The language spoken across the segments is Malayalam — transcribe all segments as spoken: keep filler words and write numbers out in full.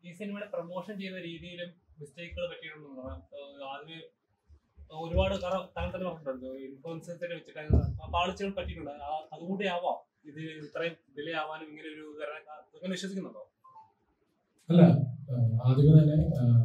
ഈ സിനിമയുടെ പ്രൊമോഷൻ ചെയ്ത രീതിയിലും മിസ്റ്റേക്കുകൾ പറ്റിയിട്ടുണ്ടെന്ന് ആദ്യമേ ഒരുപാട് കാരണം താങ്കൾ തന്നെ പറഞ്ഞിട്ടുണ്ട് ഇൻഫ്ലുവൻസേഴ്സിനെ വെച്ചിട്ട് പാളിച്ചകൾ പറ്റിയിട്ടുണ്ട്. അതുകൂടി ആവാം ഇത് ഇത്രയും ഡിലേ ആവാനും ഇങ്ങനെ ഒരു അങ്ങനെ വിശ്വസിക്കുന്നുണ്ടോ? അല്ല, ആദ്യമേ തന്നെ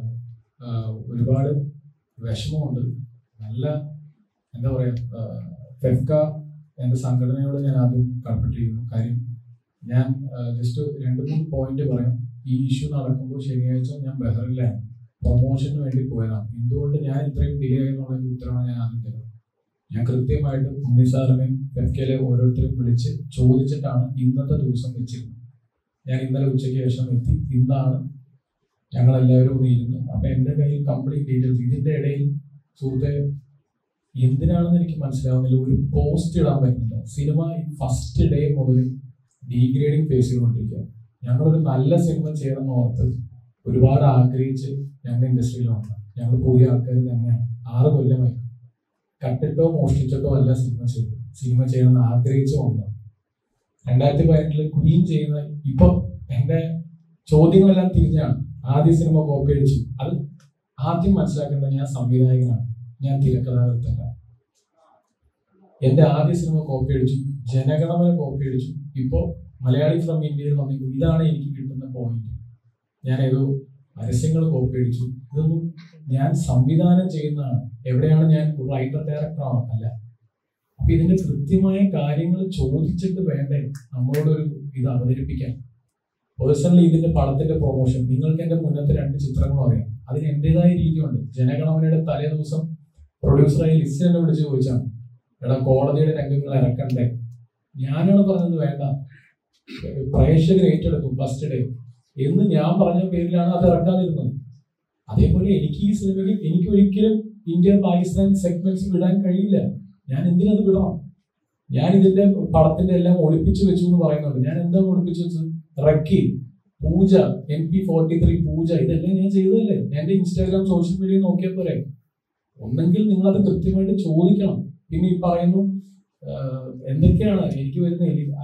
ഒരുപാട് വിഷമമുണ്ട്. നല്ല എന്താ പറയാ, ഫെഫ്ക എന്റെ സംഘടനയോട് ഞാൻ ആദ്യം കടപ്പെട്ടിരിക്കുന്നു. കാര്യം ഞാൻ ജസ്റ്റ് രണ്ട് മൂന്ന് പോയിന്റ് പറയാം. ഈ ഇഷ്യൂ നടക്കുമ്പോൾ ശനിയാഴ്ച ഞാൻ ബഹ്റിനിലാണ്, പ്രൊമോഷന് വേണ്ടി പോയതാണ്. എന്തുകൊണ്ട് ഞാൻ ഇത്രയും ഡിലേ ആയെന്നുള്ള ഉത്തരവാണ് ഞാൻ ആദ്യം തരുന്നത്. ഞാൻ കൃത്യമായിട്ട് ഉണ്ണി സാറിനെയും ഫെഫ്കയിലെ ഓരോരുത്തരും വിളിച്ച് ചോദിച്ചിട്ടാണ് ഇന്നത്തെ ദിവസം വെച്ചിരുന്നത്. ഞാൻ ഇന്നലെ ഉച്ചയ്ക്ക് ശേഷം എത്തി. ഇന്നാണ് ഞങ്ങൾ എല്ലാവരും ഒന്ന് ഇരുന്നു. അപ്പൊ എന്റെ കയ്യിൽ കംപ്ലീറ്റ് ഡീറ്റെയിൽസ്. ഇതിന്റെ ഇടയിൽ സുഹൃത്തെ എന്തിനാണെന്ന് എനിക്ക് മനസ്സിലാവുന്നില്ല, ഒരു പോസ്റ്റ് ഇടാൻ പറ്റുന്നില്ല. സിനിമ ഫസ്റ്റ് ഡേ മുതൽ ഡീഗ്രേഡിങ് ഫേസ് ചെയ്തുകൊണ്ടിരിക്കുക. ഞങ്ങളൊരു നല്ല സിനിമ ചെയ്യണമെന്ന് ഓർത്ത് ഒരുപാട് ആഗ്രഹിച്ച് ഞങ്ങൾ ഇൻഡസ്ട്രിയിൽ വന്നു. ഞങ്ങൾ പുതിയ ആൾക്കാർ തന്നെയാണ്. ആറ് കൊല്ലമായി കട്ടിട്ടോ മോഷ്ടിച്ചിട്ടോ അല്ല സിനിമ ചെയ്തത്. സിനിമ ചെയ്യണമെന്ന് ആഗ്രഹിച്ച് വന്നത്. രണ്ടായിരത്തി പതിനെട്ടില് ക്വീൻ ചെയ്യുന്ന ഇപ്പൊ എന്റെ ചോദ്യങ്ങളെല്ലാം തിരിഞ്ഞാണ്. ആദ്യ സിനിമ കോപ്പി അടിച്ചു. അത് ആദ്യം മനസ്സിലാക്കേണ്ടത് ഞാൻ സംവിധായകനാണ്, ഞാൻ തിരക്കഥാകൃത്തല്ല. എന്റെ ആദ്യ സിനിമ കോപ്പി അടിച്ചു, ജനഗണമന കോപ്പി അടിച്ചു. ഇപ്പോ മലയാളി ഫ്രം ഇന്ത്യയിൽ വന്നിട്ട് ഇതാണ് എനിക്ക് കിട്ടുന്ന പോയിന്റ്. ഞാൻ ഏതോ പരസ്യങ്ങൾ കോപ്പി അടിച്ചു. ഇതൊന്നും ഞാൻ സംവിധാനം ചെയ്യുന്നതാണ്. എവിടെയാണ് ഞാൻ റൈറ്റർ ഡയറക്ടറാണോ? അല്ല. അപ്പൊ ഇതിന്റെ കൃത്യമായ കാര്യങ്ങൾ ചോദിച്ചിട്ട് വേണ്ടേ നമ്മളോടൊരു ഇത് അവതരിപ്പിക്കാൻ. പേഴ്സണലി ഇതിന്റെ പടത്തിന്റെ പ്രൊമോഷൻ നിങ്ങൾക്ക് എന്റെ മുന്നത്തെ രണ്ട് ചിത്രങ്ങളും അറിയാം. അതിന് എന്റേതായ രീതിയുണ്ട്. ജനഗണമനയുടെ തലേ ദിവസം പ്രൊഡ്യൂസറായി ലിസ്റ്റ് എന്നെ വിളിച്ച് ചോദിച്ചാണ്, എടാ കോടതിയുടെ രംഗങ്ങൾ ഇറക്കണ്ടേ? ഞാനാണ് പറഞ്ഞത് വേണ്ട, പ്രേക്ഷകർ ഏറ്റെടുക്കും ഫസ്റ്റ് ഡേ എന്ന് ഞാൻ പറഞ്ഞ പേരിലാണ് അത് ഇറക്കാതിരുന്നത്. അതേപോലെ എനിക്ക് ഈ സിനിമയിൽ എനിക്ക് ഒരിക്കലും ഇന്ത്യ പാകിസ്ഥാൻ സെഗ്മെന്റ്സ് വിടാൻ കഴിയില്ല. ഞാൻ എന്തിനത് വിടണം? ഞാൻ ഇതിന്റെ പടത്തിന്റെ എല്ലാം ഒളിപ്പിച്ചു വെച്ചു എന്ന് പറയുന്നുണ്ട്. ഞാൻ എന്താ ഒളിപ്പിച്ചു വെച്ചത്? റക്കി, പൂജ, എം പി ഫോർട്ടി ത്രീ പൂജ, ഇതെല്ലാം ഞാൻ ചെയ്തതല്ലേ. എന്റെ ഇൻസ്റ്റാഗ്രാം സോഷ്യൽ മീഡിയ നോക്കിയാൽ പോരെ. ഒന്നെങ്കിൽ നിങ്ങൾ അത് കൃത്യമായിട്ട് ചോദിക്കണം. പിന്നെ ഈ പറയുന്നു എന്തൊക്കെയാണ് എനിക്ക് വരുന്ന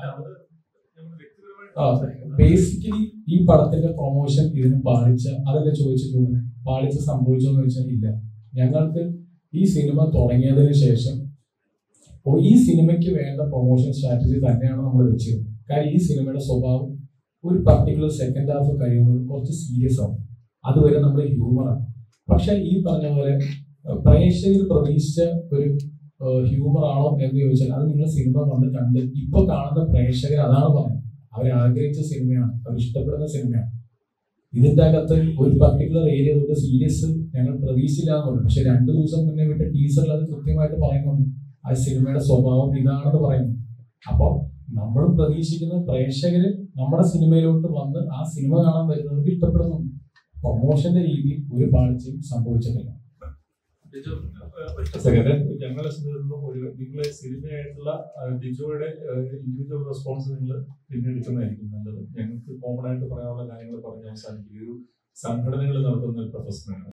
ബേസിക്കലി ഈ പടത്തിന്റെ പ്രൊമോഷൻ ഇതിന് പാളിച്ച അതല്ലേ ചോദിച്ചിട്ടുണ്ട്. പാളിച്ച സംഭവിച്ചോന്ന് ചോദിച്ചാൽ ഇല്ല. ഞങ്ങൾക്ക് ഈ സിനിമ തുടങ്ങിയതിന് ശേഷം ഈ സിനിമയ്ക്ക് വേണ്ട പ്രൊമോഷൻ സ്ട്രാറ്റജി തന്നെയാണ് നമ്മൾ വെച്ചിരുന്നത്. കാര്യം ഈ സിനിമയുടെ സ്വഭാവം ഒരു പർട്ടിക്കുലർ സെക്കൻഡ് ഹാഫ് കഴിയുന്നത് കുറച്ച് സീരിയസ് ആവും. അതുവരെ നമ്മൾ ഹ്യൂമറാണ്. പക്ഷെ ഈ പറഞ്ഞ പോലെ പ്രേക്ഷകർ പ്രതീക്ഷിച്ച ഒരു ഹ്യൂമർ ആണോ എന്ന് ചോദിച്ചാൽ അത് നിങ്ങൾ സിനിമ കണ്ട് കണ്ട് ഇപ്പൊ കാണുന്ന പ്രേക്ഷകർ അതാണ് പറയുന്നത്. അവർ ആഗ്രഹിച്ച സിനിമയാണ്, അവർ ഇഷ്ടപ്പെടുന്ന സിനിമയാണ്. ഇതിന്റെ അകത്ത് ഒരു പർട്ടിക്കുലർ ഏരിയ തൊട്ട് സീരിയസ് ഞങ്ങൾ പ്രതീക്ഷിച്ചില്ല എന്ന് പറഞ്ഞു. പക്ഷെ രണ്ടു ദിവസം മുന്നേ വിട്ട ടീസറിൽ അത് കൃത്യമായിട്ട് പറയുന്നുണ്ട്. ആ സിനിമയുടെ സ്വഭാവം ഇതാണെന്ന് പറയുന്നു. അപ്പൊ നമ്മൾ പ്രതീക്ഷിക്കുന്ന പ്രേക്ഷകര് നമ്മുടെ സിനിമയിലോട്ട് വന്ന് ആ സിനിമ കാണാൻ വരുന്നവർക്ക് ഇഷ്ടപ്പെടുന്നുണ്ട്. പ്രൊമോഷന്റെ രീതിയിൽ ഒരു പാളിച്ചയും സംഭവിച്ചിട്ടില്ല. ഞങ്ങളെ സംബന്ധിച്ചിടത്തോളം ഒരു നിങ്ങളെ സിനിമയായിട്ടുള്ള ഡിജോയുടെ ഇൻഡിവിജ്വൽ റെസ്പോൺസ് നിങ്ങൾ പിന്നെടുക്കുന്നതായിരിക്കും നല്ലത്. ഞങ്ങൾക്ക് കോമൺ ആയിട്ട് പറയാനുള്ള കാര്യങ്ങൾ പറഞ്ഞ് അവസാനിക്കുക. ഒരു സംഘടനകൾ നടത്തുന്ന ഒരു പ്രൊഫഷനാണ്.